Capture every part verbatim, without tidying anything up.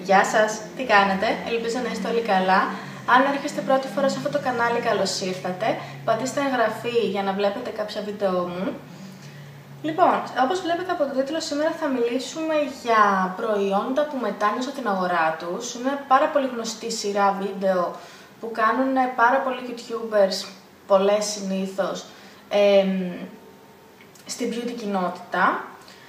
Γεια σας, τι κάνετε, ελπίζω να είστε όλοι καλά. Αν έρχεστε πρώτη φορά σε αυτό το κανάλι, καλώς ήρθατε. Πατήστε εγγραφή για να βλέπετε κάποια βίντεο μου. Λοιπόν, όπως βλέπετε από τον τίτλο, σήμερα θα μιλήσουμε για προϊόντα που μετάνιωσα την αγορά τους. Είναι πάρα πολύ γνωστή σειρά βίντεο που κάνουν πάρα πολλοί YouTubers, πολλές συνήθως, ε, στην beauty κοινότητα.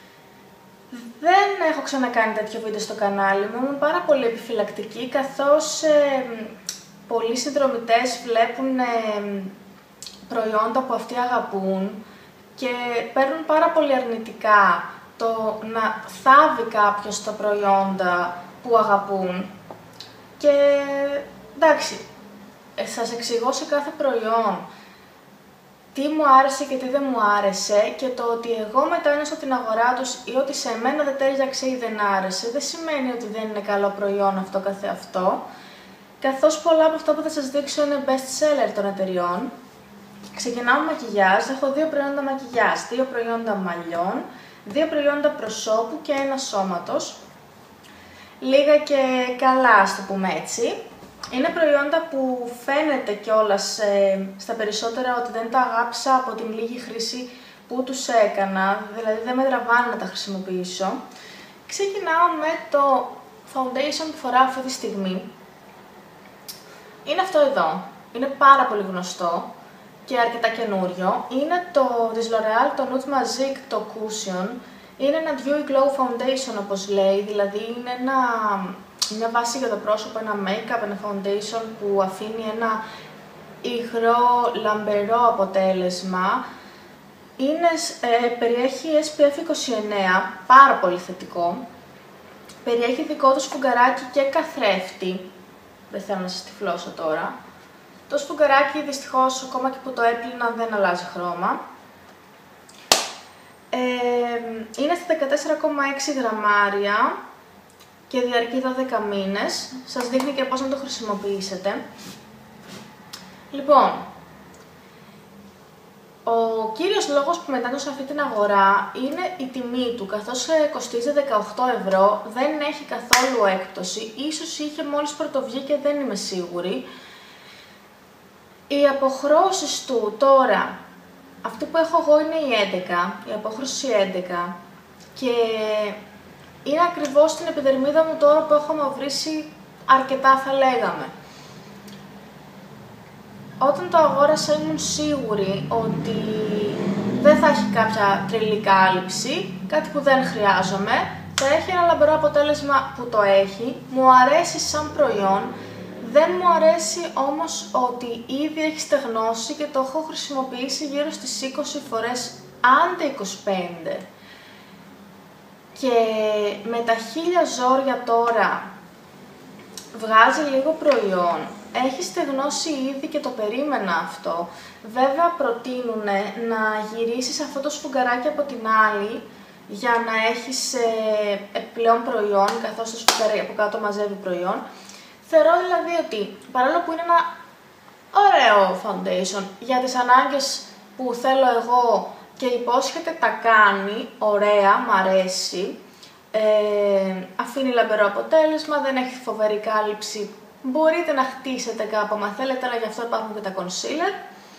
Δεν έχω ξανακάνει τέτοιο βίντεο στο κανάλι μου, είμαι πάρα πολύ επιφυλακτική, καθώς ε, πολλοί συνδρομητές βλέπουν ε, προϊόντα που αυτοί αγαπούν και παίρνουν πάρα πολύ αρνητικά το να θάβει κάποιος τα προϊόντα που αγαπούν. Και εντάξει, σας εξηγώ σε κάθε προϊόν τι μου άρεσε και τι δεν μου άρεσε, και το ότι εγώ μετάνιωσα την αγορά τους ή ότι σε μένα δεν τέριαξε ή δεν άρεσε δεν σημαίνει ότι δεν είναι καλό προϊόν αυτό καθεαυτό, καθώς πολλά από αυτά που θα σας δείξω είναι best seller των εταιριών. Ξεκινάω με μακιγιάζ. Έχω δύο προϊόντα μακιγιάζ, δύο προϊόντα μαλλιών, δύο προϊόντα προσώπου και ένα σώματος. Λίγα και καλά, ας το πούμε έτσι. Είναι προϊόντα που φαίνεται κιόλας ε, στα περισσότερα ότι δεν τα αγάπησα από την λίγη χρήση που τους έκανα, δηλαδή δεν με τραβάνε να τα χρησιμοποιήσω. Ξεκινάω με το foundation που φοράω αυτή τη στιγμή. Είναι αυτό εδώ. Είναι πάρα πολύ γνωστό και αρκετά καινούριο. Είναι το της L'Oréal, το Nude Magic, το Cushion. Είναι ένα Dewy Glow Foundation, όπως λέει, δηλαδή είναι ένα, μια βάση για το πρόσωπο, ένα make-up, ένα foundation που αφήνει ένα υγρό, λαμπερό αποτέλεσμα. Είναι, ε, περιέχει ες πι εφ είκοσι εννέα, πάρα πολύ θετικό. Περιέχει δικό του σφουγγαράκι και καθρέφτη. Δεν θέλω να σας τυφλώσω τώρα. Το σφουγγαράκι δυστυχώς ακόμα και που το έπλυνα δεν αλλάζει χρώμα. Ε, είναι στα δεκατέσσερα κόμμα έξι γραμμάρια και διαρκεί δώδεκα μήνες. Σας δείχνει και πώς να το χρησιμοποιήσετε. Λοιπόν, ο κύριος λόγος που μετάνιωσα αυτή την αγορά είναι η τιμή του, καθώς κοστίζει δεκαοκτώ ευρώ, δεν έχει καθόλου έκπτωση, ίσως είχε μόλις πρωτοβγεί και δεν είμαι σίγουρη. Οι αποχρώσεις του τώρα, αυτή που έχω εγώ είναι η έντεκα, η απόχρωση έντεκα, και είναι ακριβώς στην επιδερμίδα μου τώρα που έχω μαυρίσει αρκετά, θα λέγαμε. Όταν το αγόρασα ήμουν σίγουρη ότι δεν θα έχει κάποια τρελή κάλυψη, κάτι που δεν χρειάζομαι, θα έχει ένα λαμπερό αποτέλεσμα που το έχει, μου αρέσει σαν προϊόν. Δεν μου αρέσει όμως ότι ήδη έχει στεγνώσει και το έχω χρησιμοποιήσει γύρω στις είκοσι φορές, άντε είκοσι πέντε. Και με τα χίλια ζόρια τώρα βγάζει λίγο προϊόν. Έχει στεγνώσει ήδη και το περίμενα αυτό. Βέβαια προτείνουν να γυρίσεις αυτό το σφουγγαράκι από την άλλη για να έχεις ε, επιπλέον προϊόν, καθώς το σφουγγαράκι από κάτω μαζεύει προϊόν. Θεωρώ δηλαδή ότι παρόλο που είναι ένα ωραίο foundation για τις ανάγκες που θέλω εγώ και υπόσχεται τα κάνει ωραία, μ' αρέσει, ε, αφήνει λαμπερό αποτέλεσμα, δεν έχει φοβερή κάλυψη, μπορείτε να χτίσετε κάπου άμα θέλετε, αλλά γι' αυτό υπάρχουν και τα concealer.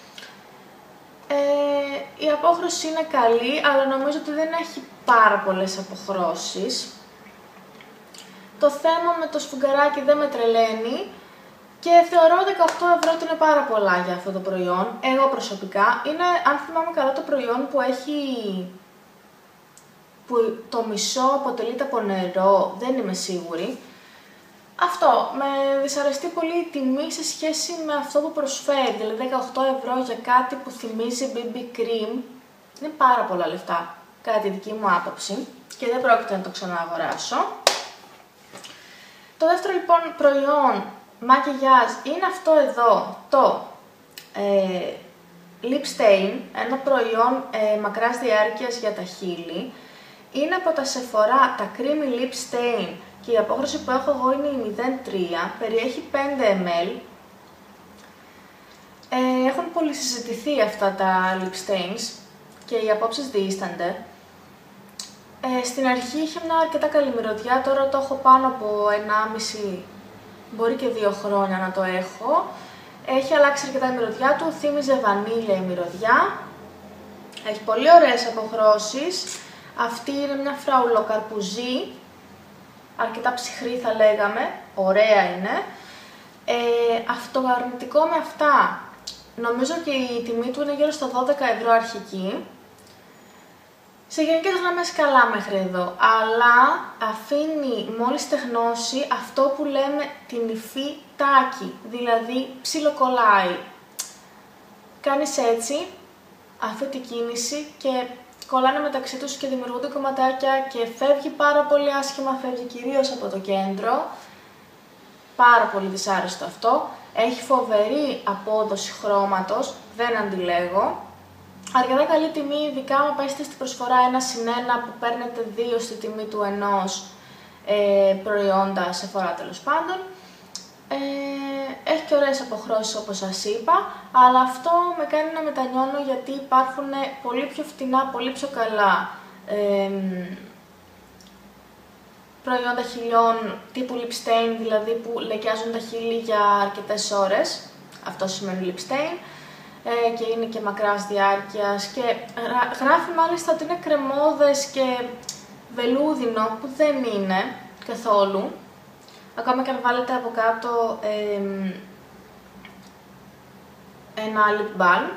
Ε, η απόχρωση είναι καλή, αλλά νομίζω ότι δεν έχει πάρα πολλές αποχρώσεις. Το θέμα με το σφουγγαράκι δεν με τρελαίνει και θεωρώ δεκαοκτώ ευρώ ότι είναι πάρα πολλά για αυτό το προϊόν. Εγώ προσωπικά, είναι, αν θυμάμαι καλά, το προϊόν που έχει, που το μισό αποτελείται από νερό, δεν είμαι σίγουρη. Αυτό, με δυσαρεστεί πολύ η τιμή σε σχέση με αυτό που προσφέρει, δηλαδή δεκαοκτώ ευρώ για κάτι που θυμίζει μπι μπι cream, είναι πάρα πολλά λεφτά, κατά τη δική μου άποψη, και δεν πρόκειται να το ξανααγοράσω. Το δεύτερο λοιπόν προϊόν μακιγιάζ είναι αυτό εδώ, το ε, Lip Stain, ένα προϊόν ε, μακράς διάρκειας για τα χείλη. Είναι από τα Sephora, τα Creamy Lip Stain, και η απόχρωση που έχω εγώ είναι η μηδέν κόμμα τρία, περιέχει πέντε μιλιλίτρα. Ε, έχουν πολύ συζητηθεί αυτά τα Lip Stains και οι απόψεις διήστανται. Ε, στην αρχή είχε μια αρκετά καλή μυρωδιά, τώρα το έχω πάνω από ενάμιση, μπορεί και δύο χρόνια να το έχω. Έχει αλλάξει αρκετά η μυρωδιά του, θύμιζε βανίλια η μυρωδιά. Έχει πολύ ωραίες αποχρώσεις. Αυτή είναι μια φραουλοκαρπουζή, αρκετά ψυχρή θα λέγαμε, ωραία είναι. Ε, αυτοαρνητικό με αυτά, νομίζω και η τιμή του είναι γύρω στα δώδεκα ευρώ αρχική. Σε γενικές γραμμές καλά μέχρι εδώ, αλλά αφήνει μόλις στεγνώσει αυτό που λέμε την υφή τάκι, δηλαδή ψιλοκολλάει. Κάνεις έτσι αυτή τη κίνηση και κολλάνε μεταξύ τους και δημιουργούνται κομματάκια και φεύγει πάρα πολύ άσχημα, φεύγει κυρίως από το κέντρο. Πάρα πολύ δυσάρεστο αυτό. Έχει φοβερή απόδοση χρώματος, δεν αντιλέγω. Αρκετά καλή τιμή, ειδικά άμα πέσετε στην προσφορά ένα συν ένα που παίρνετε δύο στη τιμή του ενός ε, προϊόντα σε φορά τέλος πάντων. Ε, έχει και ωραίες αποχρώσεις όπως σας είπα, αλλά αυτό με κάνει να μετανιώνω γιατί υπάρχουν πολύ πιο φτηνά, πολύ πιο καλά ε, προϊόντα χιλιών τύπου lip stain, δηλαδή που λεκιάζουν τα χείλη για αρκετές ώρες. Αυτό σημαίνει lip stain. Ε, και είναι και μακράς διάρκειας και γράφει μάλιστα ότι είναι κρεμόδες και βελούδινο, που δεν είναι καθόλου. Ακόμα και αν βάλετε από κάτω ε, ένα lip balm.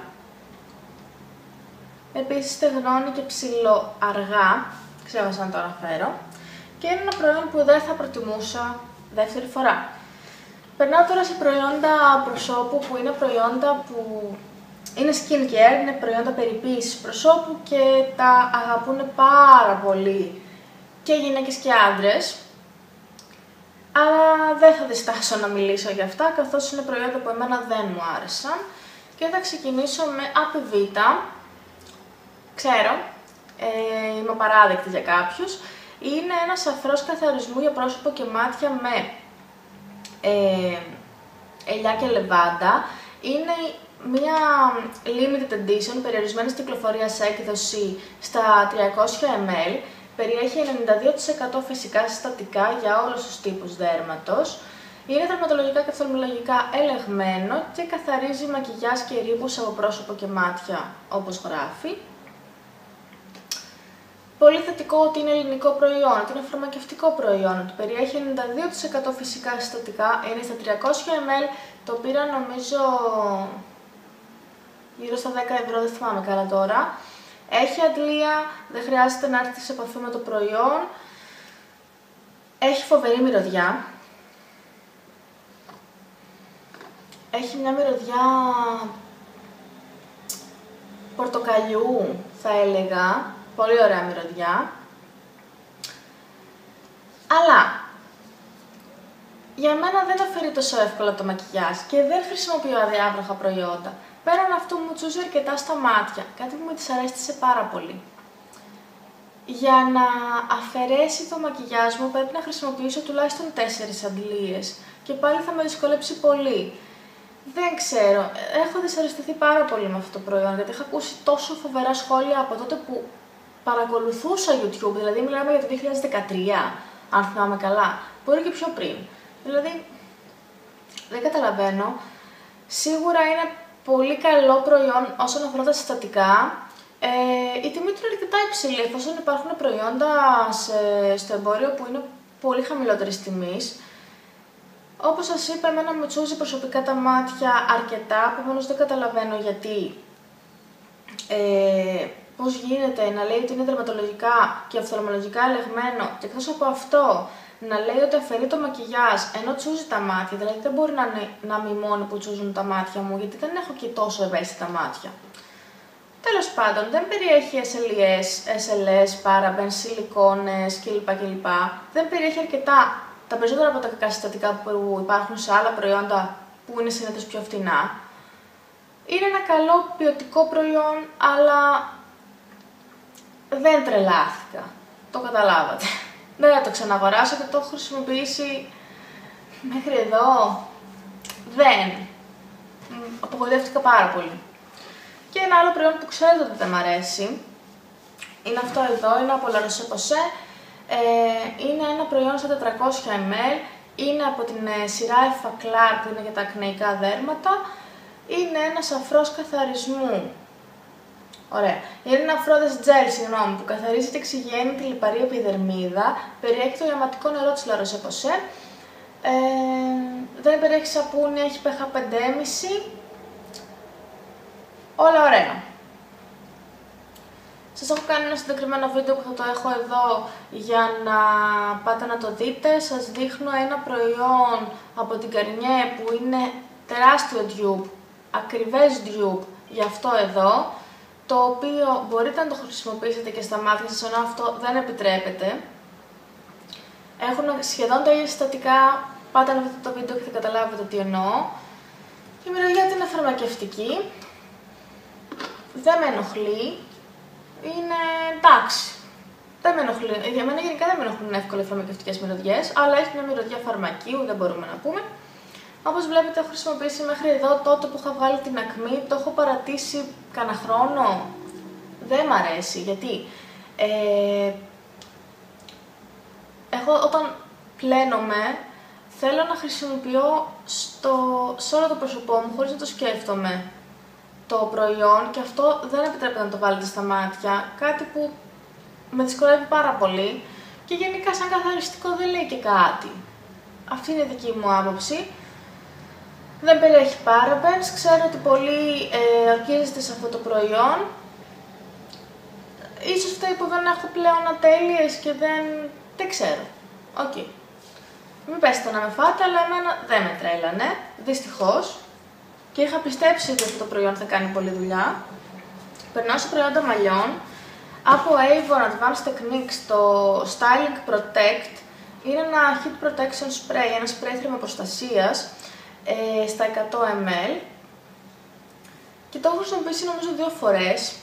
Επίσης στεγνώνει και ψηλό αργά, ξέχασα να το αναφέρω. Και είναι ένα προϊόν που δεν θα προτιμούσα δεύτερη φορά. Περνάω τώρα σε προϊόντα προσώπου που είναι προϊόντα που είναι skincare, είναι προϊόντα περιποίησης προσώπου και τα αγαπούν πάρα πολύ και γυναίκες και άντρες. Αλλά δεν θα διστάσω να μιλήσω για αυτά, καθώς είναι προϊόντα που εμένα δεν μου άρεσαν. Και θα ξεκινήσω με Apivita. Ξέρω, ε, είμαι απαράδεκτη για κάποιους. Είναι ένας αφρός καθαρισμού για πρόσωπο και μάτια με ε, ελιά και λεβάντα. Είναι μια limited edition, περιορισμένης κυκλοφορίας έκδοση στα τριακόσια μιλιλίτρα. Περιέχει ενενήντα δύο τοις εκατό φυσικά συστατικά για όλους τους τύπους δέρματος. Είναι δερματολογικά και οφθαλμολογικά ελεγμένο και καθαρίζει μακιγιάζ και ρήπους από πρόσωπο και μάτια, όπως γράφει. Πολύ θετικό ότι είναι ελληνικό προϊόν, ότι είναι φαρμακευτικό προϊόν, ότι περιέχει ενενήντα δύο τοις εκατό φυσικά συστατικά, είναι στα τριακόσια μιλιλίτρα, το πήρα νομίζω γύρω στα δέκα ευρώ, δεν θυμάμαι καλά τώρα. Έχει αντλία, δεν χρειάζεται να έρθει σε επαφή με το προϊόν. Έχει φοβερή μυρωδιά. Έχει μια μυρωδιά πορτοκαλιού, θα έλεγα. Πολύ ωραία μυρωδιά. Αλλά για μένα δεν αφαιρεί τόσο εύκολα το μακιγιάζ και δεν χρησιμοποιώ αδιάβροχα προϊόντα. Πέραν αυτού μου τσούζει αρκετά στα μάτια, κάτι που με δυσαρέστησε πάρα πολύ. Για να αφαιρέσει το μακιγιάζ μου πρέπει να χρησιμοποιήσω τουλάχιστον τέσσερις αντλίες και πάλι θα με δυσκολέψει πολύ. Δεν ξέρω, έχω δυσαρεστηθεί πάρα πολύ με αυτό το προϊόν γιατί είχα ακούσει τόσο φοβερά σχόλια από τότε που παρακολουθούσα YouTube, δηλαδή μιλάμε για το δύο χιλιάδες δεκατρία, αν θυμάμαι καλά, μπορεί και πιο πριν. Δηλαδή, δεν καταλαβαίνω, σίγουρα είναι πολύ καλό προϊόν όσον αφορά τα συστατικά. Ε, η τιμή του είναι αρκετά υψηλή, εφόσον υπάρχουν προϊόντα σε, στο εμπόριο που είναι πολύ χαμηλότερης τιμής. Όπως σας είπα, εμένα μου τσούζει προσωπικά τα μάτια αρκετά, επομένως δεν καταλαβαίνω γιατί, ε, πώς γίνεται να λέει ότι είναι δερματολογικά και οφθαλμολογικά ελεγμένο και εκτός από αυτό να λέει ότι αφαιρεί το μακιγιάζ ενώ τσούζει τα μάτια, δηλαδή δεν μπορεί να είναι να μη που τσούζουν τα μάτια μου, γιατί δεν έχω και τόσο ευαίσθητα μάτια. Τέλος πάντων, δεν περιέχει ες ελ ες, ες ελ ες, παραμπεν, σιλικόνες κλπ. κλπ. Δεν περιέχει αρκετά, τα περισσότερα από τα κακά συστατικά που υπάρχουν σε άλλα προϊόντα που είναι συνήθως πιο φτηνά. Είναι ένα καλό ποιοτικό προϊόν, αλλά δεν τρελάθηκα. Το καταλάβατε. Δεν θα το ξαναγοράσω και το έχω χρησιμοποιήσει μέχρι εδώ. Δεν. Απογοητεύτηκα πάρα πολύ. Και ένα άλλο προϊόν που ξέρετε ότι δεν μ' αρέσει, είναι αυτό εδώ, είναι από La Roche-Posay, ε, είναι ένα προϊόν στα τετρακόσια μιλιλίτρα, είναι από την ε, σειρά Effaclar που είναι για τα ακνεϊκά δέρματα, είναι ένας αφρός καθαρισμού. Ωραία. Είναι ένα αφρόδες gel, συγγνώμη, που καθαρίζει και εξηγιαίνει τη λιπαρή επιδερμίδα, περιέχει το ιαματικό νερό της La Roche-Posay, ε, δεν περιέχει σαπούνι, έχει pH πέντε κόμμα πέντε, όλα ωραία. Σας έχω κάνει ένα συγκεκριμένο βίντεο που θα το έχω εδώ για να πάτε να το δείτε. Σας δείχνω ένα προϊόν από την Garnier που είναι τεράστιο dupe, ακριβές dupe για αυτό εδώ, το οποίο μπορείτε να το χρησιμοποιήσετε και στα μάτια σας, ενώ αυτό δεν επιτρέπεται. Έχουν σχεδόν τα ίδια συστατικά, πάτε να δείτε το βίντεο και θα καταλάβετε τι εννοώ. Η μυρωδιά του είναι φαρμακευτική, δεν με ενοχλεί. Είναι εντάξει, δεν με ενοχλεί. Για μένα γενικά δεν με ενοχλούν εύκολα οι φαρμακευτικές μυρωδιές, αλλά έχει μια μυρωδιά φαρμακείου, δεν μπορούμε να πούμε. Όπως βλέπετε, έχω χρησιμοποιήσει μέχρι εδώ τότε που είχα βγάλει την ακμή, το έχω παρατήσει κανένα χρόνο. Δεν μ' αρέσει, γιατί ε, εγώ όταν πλένομαι θέλω να χρησιμοποιώ στο, σε όλο το πρόσωπό μου χωρίς να το σκέφτομαι το προϊόν, και αυτό δεν επιτρέπεται να το βάλετε στα μάτια, κάτι που με δυσκολεύει πάρα πολύ και γενικά σαν καθαριστικό δεν λέει και κάτι. Αυτή είναι η δική μου άποψη. Δεν περιέχει parabens, ξέρω ότι πολλοί ε, ορκίζεστε σε αυτό το προϊόν. Ίσως φταίει που δεν έχω πλέον ατέλειες και δεν... δεν ξέρω. Οκ. Okay. Μην πέσετε να με φάτε, αλλά εμένα δεν με τρέλανε, δυστυχώς. Και είχα πιστέψει ότι αυτό το προϊόν θα κάνει πολλή δουλειά. Περνάω σε προϊόντα μαλλιών. Από Avon Advanced Techniques το Styling Protect. Είναι ένα Heat Protection Spray, ένα σπρέι θερμοπροστασίας ε, στα εκατό μιλιλίτρα. Και το έχω χρησιμοποιήσει νομίζω δύο φορές.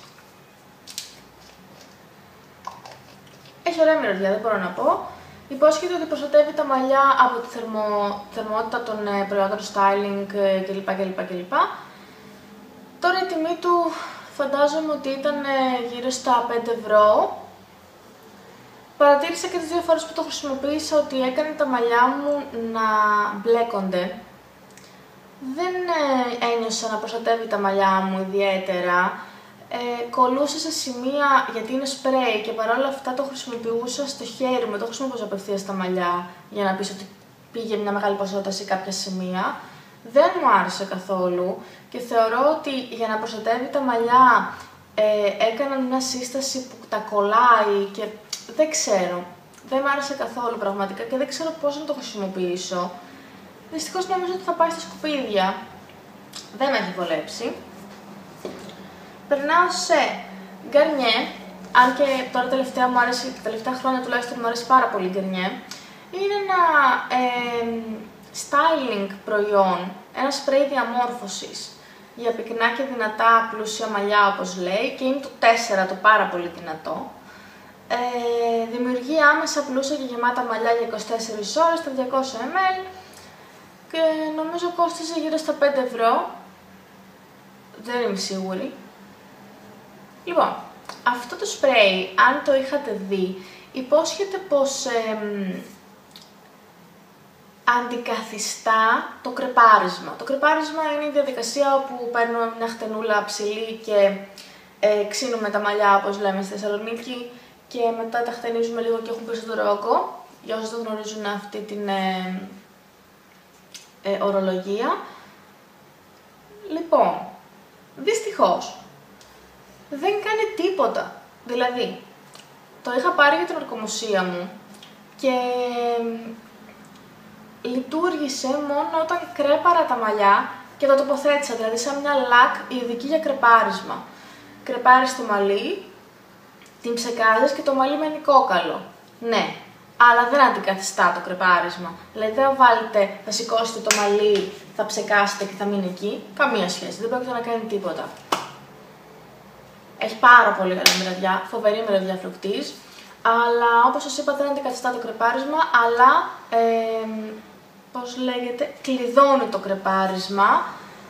Έχει ωραία μυρωδιά, δεν μπορώ να πω. Υπόσχεται ότι προστατεύει τα μαλλιά από τη θερμο... θερμότητα των ε, προϊόντων styling ε, κλπ, κλπ, κλπ. Τώρα η τιμή του φαντάζομαι ότι ήταν ε, γύρω στα πέντε ευρώ. Παρατήρησα και τις δύο φορές που το χρησιμοποίησα ότι έκανε τα μαλλιά μου να μπλέκονται. Δεν ε, ένιωσα να προστατεύει τα μαλλιά μου ιδιαίτερα. Ε, κολλούσε σε σημεία, γιατί είναι σπρέι και παρόλα αυτά το χρησιμοποιούσα στο χέρι μου, το χρησιμοποιούσα απευθείας στα μαλλιά για να πεις ότι πήγε μια μεγάλη ποσότητα σε κάποια σημεία. Δεν μου άρεσε καθόλου και θεωρώ ότι για να προστατεύει τα μαλλιά ε, έκαναν μια σύσταση που τα κολλάει και δεν ξέρω. Δεν μου άρεσε καθόλου πραγματικά και δεν ξέρω πώς να το χρησιμοποιήσω. Δυστυχώς νομίζω ότι θα πάει στα σκουπίδια. Δεν με έχει βολέψει. Περνάω σε Garnier, αν και τώρα τελευταία μου άρεσε, τα τελευταία χρόνια τουλάχιστον μου αρέσει πάρα πολύ Garnier. Είναι ένα ε, styling προϊόν, ένα σπρέι διαμόρφωσης για πυκνά και δυνατά πλούσια μαλλιά όπως λέει και είναι το τέσσερα, το πάρα πολύ δυνατό. Ε, δημιουργεί άμεσα πλούσια και γεμάτα μαλλιά για είκοσι τέσσερις ώρες, τα διακόσια μιλιλίτρα και νομίζω κόστιζε γύρω στα πέντε ευρώ, δεν είμαι σίγουρη. Λοιπόν, αυτό το σπρέι, αν το είχατε δει, υπόσχεται πως ε, αντικαθιστά το κρεπάρισμα. Το κρεπάρισμα είναι η διαδικασία όπου παίρνουμε μια χτενούλα ψηλή και ε, ξύνουμε τα μαλλιά, όπως λέμε στη Θεσσαλονίκη, και μετά τα χτενίζουμε λίγο και έχουν περισσότερο όγκο, για όσους δεν γνωρίζουν αυτή την ε, ε, ορολογία. Λοιπόν, δυστυχώς, δεν κάνει τίποτα. Δηλαδή, το είχα πάρει για την ορκομοσία μου και λειτουργήσε μόνο όταν κρέπαρα τα μαλλιά και τα τοποθέτησα, δηλαδή σαν μια λακ ειδική για κρεπάρισμα. Κρεπάρεις το μαλλί, την ψεκάζεις και το μαλλί μένει κόκαλο. Ναι, αλλά δεν αντικαθιστά το κρεπάρισμα. Δηλαδή δεν βάλετε, θα σηκώσετε το μαλλί, θα ψεκάσετε και θα μείνει εκεί. Καμία σχέση, δεν πρόκειται να κάνει τίποτα. Έχει πάρα πολύ καλή μυρωδιά, φοβερή μυρωδιά φρουκτής, αλλά όπως σας είπα δεν αντικαθιστά το κρεπάρισμα, αλλά ε, πώς λέγεται, κλειδώνει το κρεπάρισμα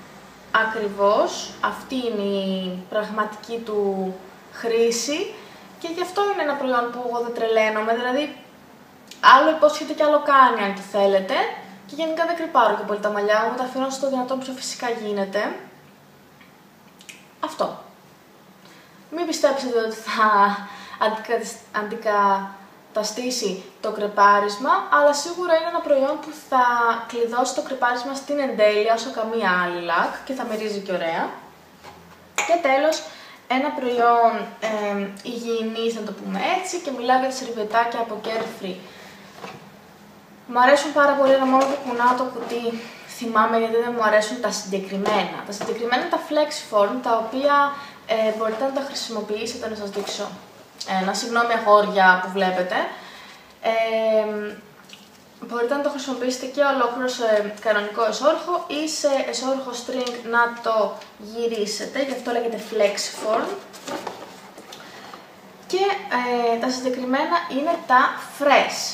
ακριβώς. Αυτή είναι η πραγματική του χρήση και γι' αυτό είναι ένα προϊόν που εγώ δεν τρελαίνομαι, δηλαδή άλλο υπόσχεται και άλλο κάνει αν το θέλετε. Και γενικά δεν κρυπάρω και πολύ τα μαλλιά μου, τα αφήνω στο δυνατόν πιο φυσικά γίνεται. Αυτό. Μην πιστέψετε ότι θα αντικαταστήσει το κρεπάρισμα, αλλά σίγουρα είναι ένα προϊόν που θα κλειδώσει το κρεπάρισμα στην εντέλεια όσο καμία άλλη λακ και θα μυρίζει και ωραία. Και τέλος, ένα προϊόν ε, υγιεινής, να το πούμε έτσι, και μιλάω για τα σερβιετάκια από Carefree. Μου αρέσουν πάρα πολύ, αλλά μόνο που κουνάω το κουτί θυμάμαι γιατί δεν μου αρέσουν τα συγκεκριμένα. Τα συγκεκριμένα είναι τα Flexform, τα οποία ε, μπορείτε να τα χρησιμοποιήσετε, να σας δείξω ένα, συγγνώμη αγόρια που βλέπετε. Ε, μπορείτε να το χρησιμοποιήσετε και ολόκληρο σε κανονικό εσώρουχο ή σε εσώρουχο string να το γυρίσετε, γι' αυτό λέγεται Flexform. Και ε, τα συγκεκριμένα είναι τα Fresh.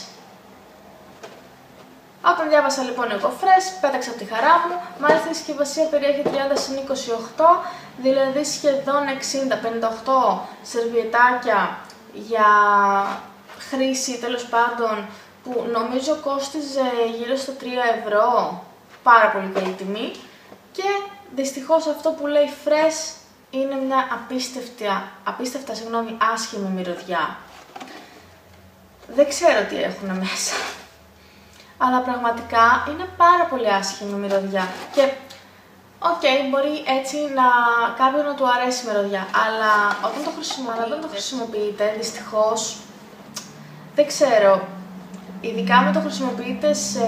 Όταν διάβασα λοιπόν εγώ Fresh, πέταξα από τη χαρά μου, μάλιστα η συσκευασία περιέχει τριάντα συν είκοσι οκτώ, δηλαδή σχεδόν εξήντα, πενήντα οκτώ σερβιετάκια για χρήση τέλος πάντων, που νομίζω κόστιζε γύρω στα τρία ευρώ, πάρα πολύ καλή τιμή, και δυστυχώς αυτό που λέει Fresh είναι μια απίστευτα, απίστευτα συγγνώμη, άσχημη μυρωδιά. Δεν ξέρω τι έχουν μέσα. Αλλά πραγματικά είναι πάρα πολύ άσχημη μυρωδιά και οκ, okay, μπορεί έτσι να κάποιον να του αρέσει η μυρωδιά, αλλά όταν το χρησιμοποιείτε, όταν το χρησιμοποιείτε δυστυχώς, δεν ξέρω, ειδικά με το χρησιμοποιείτε σε,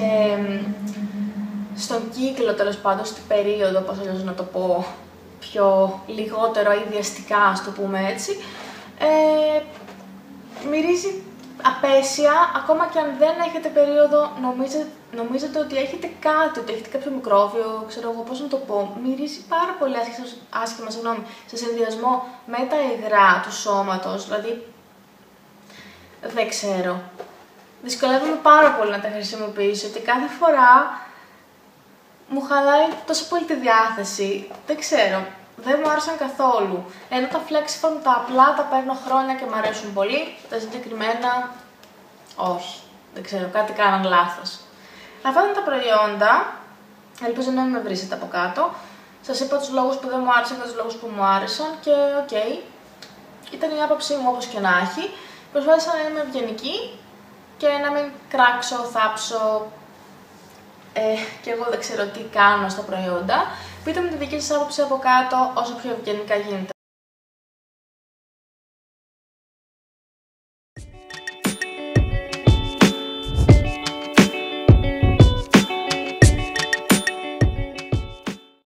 στον κύκλο τέλος πάντων, στην περίοδο, πώς αλλιώς να το πω, πιο λιγότερο ιδιαστικά, ας το πούμε έτσι, ε, μυρίζει απέσια, ακόμα και αν δεν έχετε περίοδο, νομίζετε, νομίζετε ότι έχετε κάτι, ότι έχετε κάποιο μικρόβιο, ξέρω εγώ πώς να το πω. Μυρίζει πάρα πολύ άσχημα, άσχημα συγγνώμη, σε συνδυασμό με τα υγρά του σώματος, δηλαδή δεν ξέρω. Δυσκολεύομαι πάρα πολύ να τα χρησιμοποιήσω, ότι κάθε φορά μου χαλάει τόσο πολύ τη διάθεση, δεν ξέρω. Δεν μου άρεσαν καθόλου. Ενώ τα Flexform τα απλά τα παίρνω χρόνια και μου αρέσουν πολύ. Τα συγκεκριμένα, όχι. Δεν ξέρω, κάτι κάναν λάθος. Αυτά είναι τα προϊόντα. Ελπίζω να μην με βρίσετε από κάτω. Σας είπα τους λόγους που δεν μου άρεσαν και τους λόγους που μου άρεσαν και οκ. Okay. Ήταν η άποψή μου όπως και να έχει. Προσπάθησα να είμαι ευγενική και να μην κράξω, θάψω. Ε, και εγώ δεν ξέρω τι κάνω στα προϊόντα. Πείτε μου τη δική σας άποψη από κάτω όσο πιο ευγενικά γίνεται.